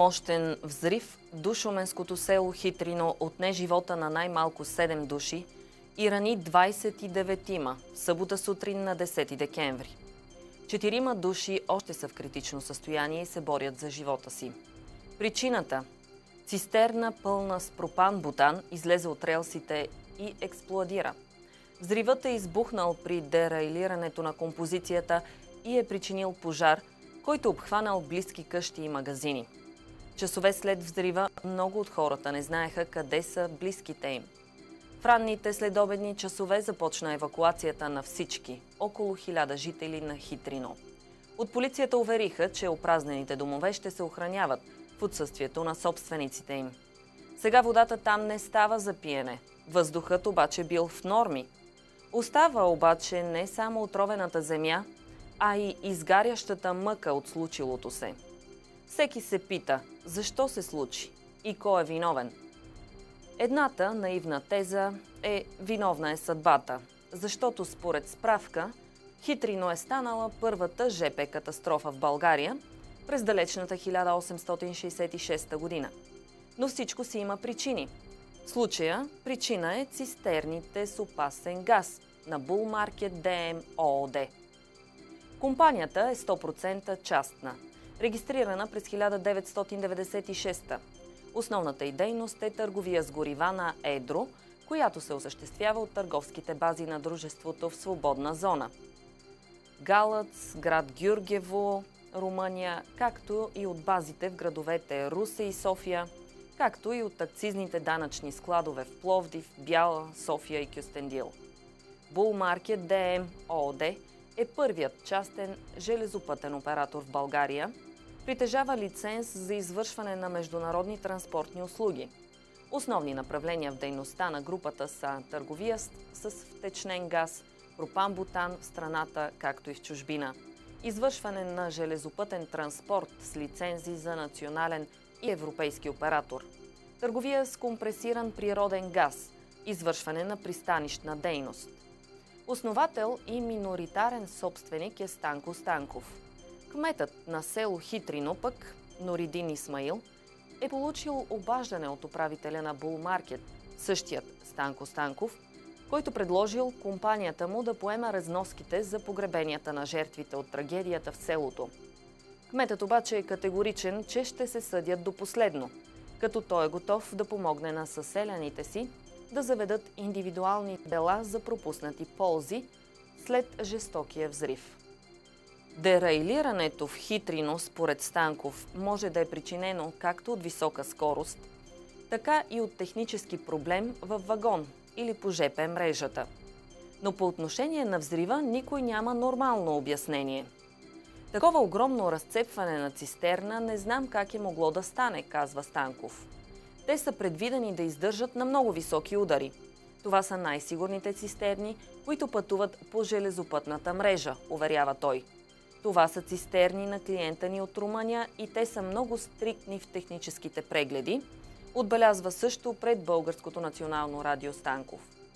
Мощен взрив в шуменското село Хитрино отне живота на най-малко 7 души и рани 29-ма, събота сутрин на 10 декември. 4 души още са в критично състояние и се борят за живота си. Причината – цистерна пълна с пропан-бутан излезе от релсите и експлоадира. Взривът е избухнал при дерайлирането на композицията и е причинил пожар, който обхванал близки къщи и магазини. Часове след взрива много от хората не знаеха къде са близките им. В ранните следобедни часове започна евакуацията на всички, около 1000 жители на Хитрино. От полицията увериха, че опразнените домове ще се охраняват в отсъствието на собствениците им. Сега водата там не става за пиене, въздухът обаче бил в норми. Остава обаче не само отровената земя, а и изгарящата мъка от случилото се. Всеки се пита, защо се случи и кой е виновен. Едната наивна теза е виновна е съдбата, защото според справка Хитрино е станала първата ЖП катастрофа в България през далечната 1866 година. Но всичко си има причини. В случая причина е цистерните с опасен газ на Булмаркет ДМ ООД. Компанията е 100% частна, регистрирана през 1996. Основната й дейност е търговия с горива на едро, която се осъществява от търговските бази на дружеството в свободна зона. Галац, град Гюргево, Румъния, както и от базите в градовете Русе и София, както и от акцизните данъчни складове в Пловдив, Бяла, София и Кюстендил. Булмаркет ДМ ООД е първият частен железопътен оператор в България, притежава лиценз за извършване на международни транспортни услуги. Основни направления в дейността на групата са търговия с втечнен газ, пропан-бутан в страната, както и в чужбина, извършване на железопътен транспорт с лицензи за национален и европейски оператор, търговия с компресиран природен газ, извършване на пристанищна дейност. Основател и миноритарен собственик е Станко Станков. Кметът на село Хитрино пък, Норидин Исмаил, е получил обаждане от управителя на Булмаркет, същият Станко Станков, който предложил компанията му да поема разноските за погребенията на жертвите от трагедията в селото. Кметът обаче е категоричен, че ще се съдят до последно, като той е готов да помогне на съселяните си да заведат индивидуални дела за пропуснати ползи след жестокия взрив. Дерайлирането в Хитрино, според Станков, може да е причинено както от висока скорост, така и от технически проблем във вагон или по ЖП мрежата. Но по отношение на взрива никой няма нормално обяснение. Такова огромно разцепване на цистерна не знам как е могло да стане, казва Станков. Те са предвидени да издържат на много високи удари. Това са най-сигурните цистерни, които пътуват по железопътната мрежа, уверява той. Това са цистерни на клиента ни от Румъния и те са много стриктни в техническите прегледи, отбелязва също пред Българското национално радио Станков.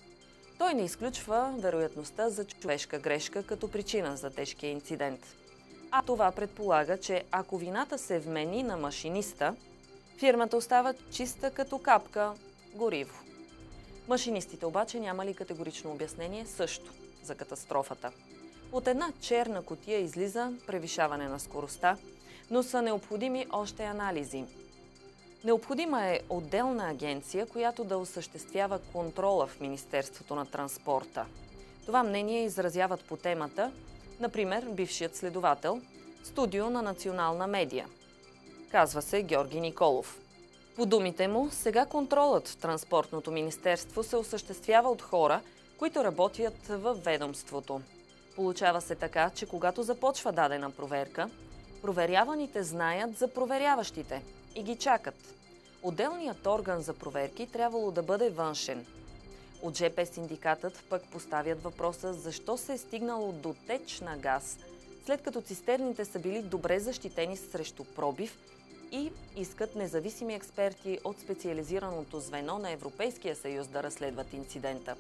Той не изключва вероятността за човешка грешка като причина за тежкия инцидент. А това предполага, че ако вината се вмени на машиниста, фирмата остава чиста като капка гориво. Машинистите обаче нямали категорично обяснение също за катастрофата. От една черна кутия излиза превишаване на скоростта, но са необходими още анализи. Необходима е отделна агенция, която да осъществява контрола в Министерството на транспорта. Това мнение изразяват по темата, например, бившият следовател, студио на национална медия. Казва се Георги Николов. По думите му, сега контролът в Транспортното министерство се осъществява от хора, които работят във ведомството. Получава се така, че когато започва дадена проверка, проверяваните знаят за проверяващите и ги чакат. Отделният орган за проверки трябвало да бъде външен. От ЖП синдикатът пък поставят въпроса защо се е стигнало до теч на газ, след като цистерните са били добре защитени срещу пробив и искат независими експерти от специализираното звено на Европейския съюз да разследват инцидента.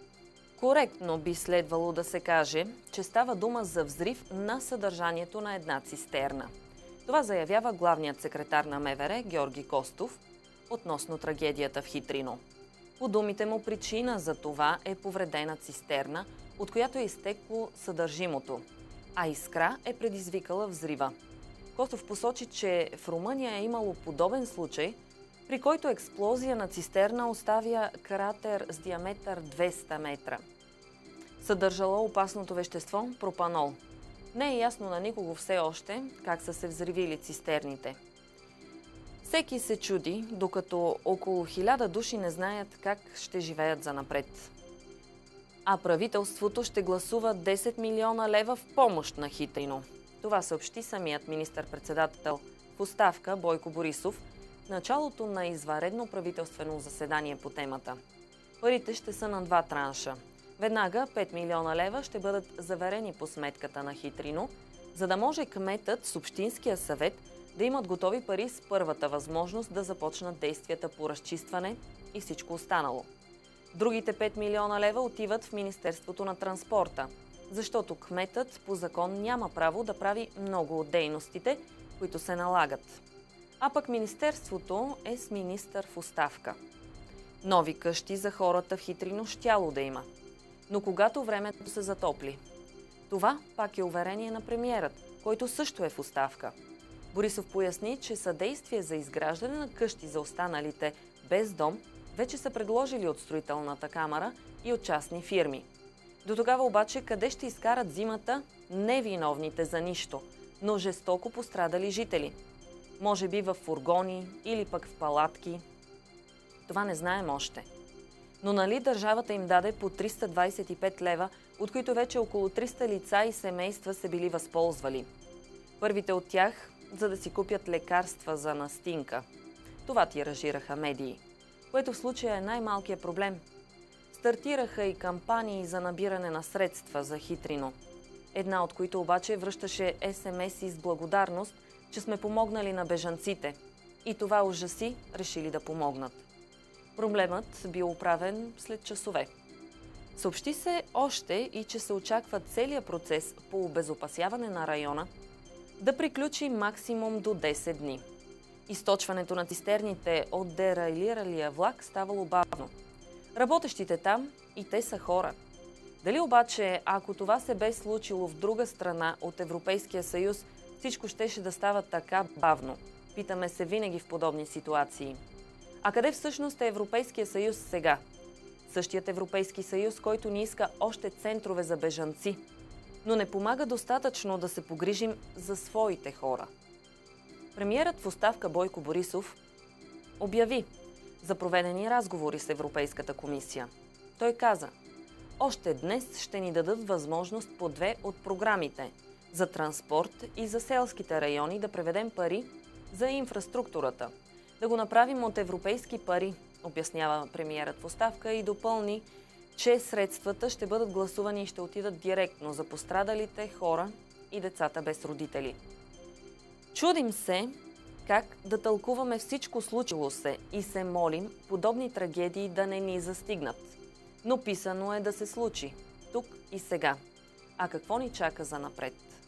Коректно би следвало да се каже, че става дума за взрив на съдържанието на една цистерна. Това заявява главният секретар на МВР Георги Костов относно трагедията в Хитрино. По думите му, причина за това е повредена цистерна, от която е изтекло съдържимото, а искра е предизвикала взрива. Костов посочи, че в Румъния е имало подобен случай, при който експлозия на цистерна оставя кратер с диаметър 200 метра. Съдържала опасното вещество пропанол. Не е ясно на никого все още как са се взривили цистерните. Всеки се чуди, докато около 1000 души не знаят как ще живеят занапред. А правителството ще гласува 10 милиона лева в помощ на Хитрино. Това съобщи самият министър-председател в оставка Бойко Борисов в началото на извънредно правителствено заседание по темата. Парите ще са на 2 транша. Веднага 5 милиона лева ще бъдат заверени по сметката на Хитрино, за да може кметът с Общинския съвет да имат готови пари с първата възможност да започнат действията по разчистване и всичко останало. Другите 5 милиона лева отиват в Министерството на транспорта, защото кметът по закон няма право да прави много от дейностите, които се налагат. А пък Министерството е с министър в оставка. Нови къщи за хората в Хитрино щяло да има. Но когато времето се затопли. Това пак е уверение на премиерът, който също е в оставка. Борисов поясни, че съдействие за изграждане на къщи за останалите без дом вече са предложили от строителната камара и от частни фирми. До тогава обаче къде ще изкарат зимата невиновните за нищо, но жестоко пострадали жители? Може би в фургони или пък в палатки. Това не знаем още. Но нали държавата им даде по 325 лева, от които вече около 300 лица и семейства се били възползвали. Първите от тях, за да си купят лекарства за настинка. Това тиражираха медии, което в случая е най-малкият проблем. Стартираха и кампании за набиране на средства за Хитрино. Една от които обаче връщаше СМС-и с благодарност, че сме помогнали на бежанците. И това ужаси решили да помогнат. Проблемът бил оправен след часове. Съобщи се още и че се очаква целият процес по обезопасяване на района да приключи максимум до 10 дни. Източването на цистерните от дерайлиралия влак ставало бавно. Работещите там и те са хора. Дали обаче, ако това се бе случило в друга страна от Европейския съюз, всичко щеше да става така бавно? Питаме се винаги в подобни ситуации. А къде всъщност е Европейския съюз сега? Същият Европейски съюз, който ни иска още центрове за бежанци, но не помага достатъчно да се погрижим за своите хора. Премиерът в оставка Бойко Борисов обяви за проведени разговори с Европейската комисия. Той каза: още днес ще ни дадат възможност по 2 от програмите за транспорт и за селските райони да преведем пари за инфраструктурата. Да го направим от европейски пари, обяснява премиерът в оставка и допълни, че средствата ще бъдат гласувани и ще отидат директно за пострадалите хора и децата без родители. Чудим се как да тълкуваме всичко случило се и се молим подобни трагедии да не ни застигнат. Но писано е да се случи. Тук и сега. А какво ни чака за напред?